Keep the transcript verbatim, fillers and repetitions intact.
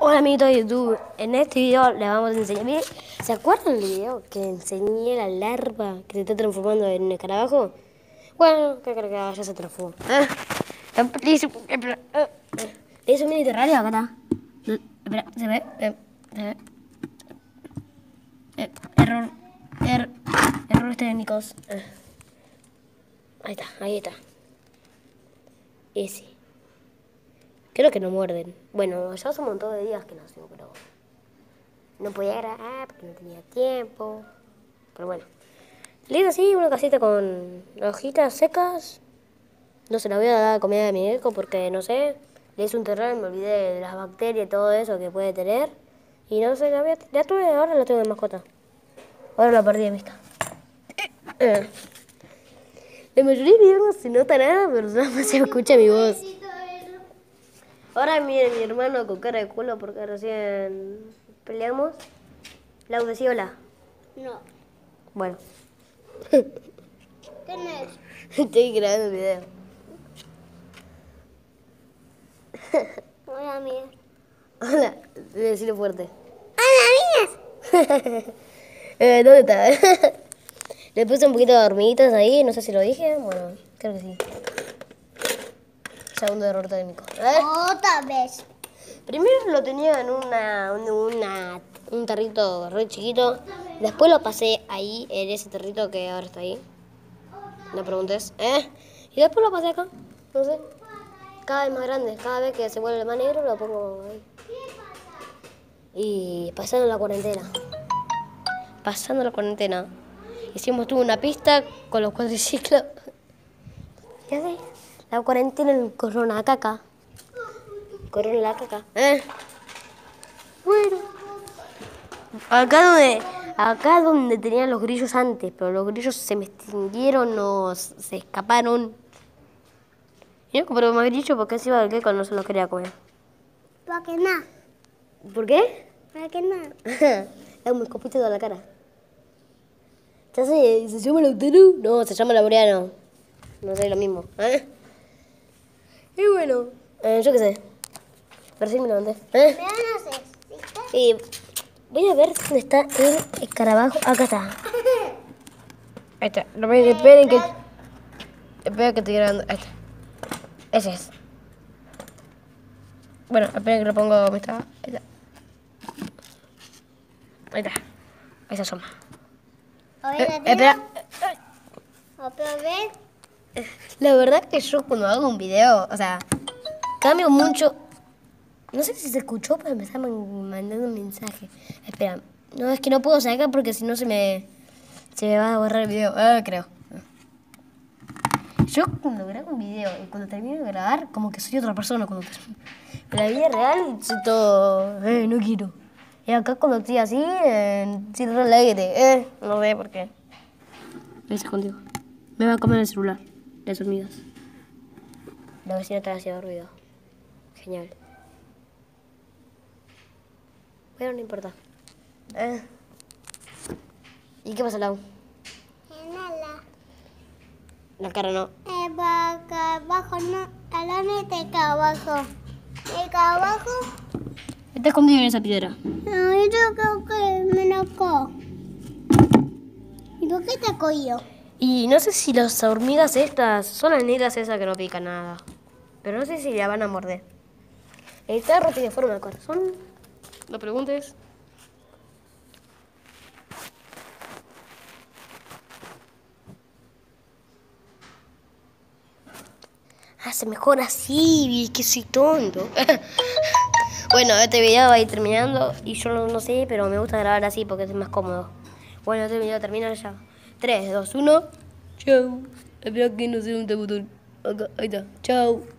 Hola amiguitos de YouTube, en este video les vamos a enseñar. Miren, ¿se acuerdan del video que enseñé la larva que se está transformando en un escarabajo? Bueno, creo que ya se transformó. ¿Eh? Le hice le hice un mini terrario, acá está. Espera, ¿se ve? Eh, ¿Se ve? Eh, error, er, errores técnicos. Eh. Ahí está, ahí está. Ese. Creo que no muerden. Bueno, ya hace un montón de días que nació, pero no podía grabar porque no tenía tiempo. Pero bueno. Le hice así una casita con hojitas secas. No se la voy a dar comida de mi hijo porque no sé. Le hice un terreno y me olvidé de las bacterias y todo eso que puede tener. Y no sé, la, voy a, la tuve, ahora la tengo de mascota. Ahora la perdí de vista. Eh. La mayoría de videos no se nota nada, pero nada más se escucha mi voz. Ahora miren mi hermano con cara de culo porque recién peleamos. Lau, decí hola. No. Bueno. ¿Quién es? Estoy grabando un video. Hola, mía. Hola, decilo fuerte. ¡Hola, mías! eh, ¿Dónde está? Le puse un poquito de hormiguitas ahí, no sé si lo dije. Bueno, creo que sí. Segundo error técnico. A ver. Otra vez. Primero lo tenía en una, una, un tarrito re chiquito. Después lo pasé ahí, en ese tarrito que ahora está ahí. No preguntes. ¿Eh? Y después lo pasé acá. No sé. Cada vez más grande. Cada vez que se vuelve más negro lo pongo ahí. Y pasando la cuarentena. Pasando la cuarentena. Hicimos tuve una pista con los cuadriciclos. ¿Qué haces? La cuarentena en Corona Caca. Corona la caca. ¿Eh? Bueno. Acá donde, acá donde tenían los grillos antes, pero los grillos se me extinguieron o se escaparon. Y no compré más grillos porque encima del queco no se los quería comer. ¿Para qué nada? ¿Por qué? ¿Para qué nada? Es un escopito de la cara. ¿Ya se, se llama Lautaro? No, se llama Laureano. No sé, lo mismo. ¿Eh? Y bueno, eh, yo qué sé. Pero sí me levanté. ¿Eh? ¿Me van a hacer? Y voy a ver dónde está el escarabajo. Acá está. Ahí está. No me esperen que. Esperen que estoy grabando. Ahí está. Ese es. Bueno, esperen que lo pongo donde está. Ahí está. Ahí está. Esa soma. Eh, espera. ¿Otra vez? La verdad que yo cuando hago un video, o sea, cambio mucho. No sé si se escuchó, pero me está mandando un mensaje. Espera, no, es que no puedo sacar porque si no se me, se me va a borrar el video. Ah, creo. Yo cuando grabo un video y cuando termino de grabar, como que soy otra persona. Cuando termino. En la vida real soy todo, eh, no quiero. Y acá cuando estoy así, eh, soy re alegre. Eh, no sé por qué. Lo hice contigo. Me va a comer el celular, las hormigas. La vecina está haciendo ruido. Genial. Pero no importa. Eh. ¿Y qué pasa, Lau? Nada. La cara no. Eh, para acá abajo, no. ¿A dónde está acá abajo? ¿Acá abajo? Está escondido en esa piedra. No, yo creo que me nocó. ¿Y por qué te cogió? Y no sé si las hormigas estas son las negras esas que no pican nada. Pero no sé si la van a morder. El tarro tiene forma de corazón. No preguntes. Hace mejor así, que soy tonto. Bueno, este video va a ir terminando y yo no, no sé, pero me gusta grabar así porque es más cómodo. Bueno, este video termina ya. tres, dos, uno. Chau. Espero que no sea un botón. Acá, ahí está. Chau.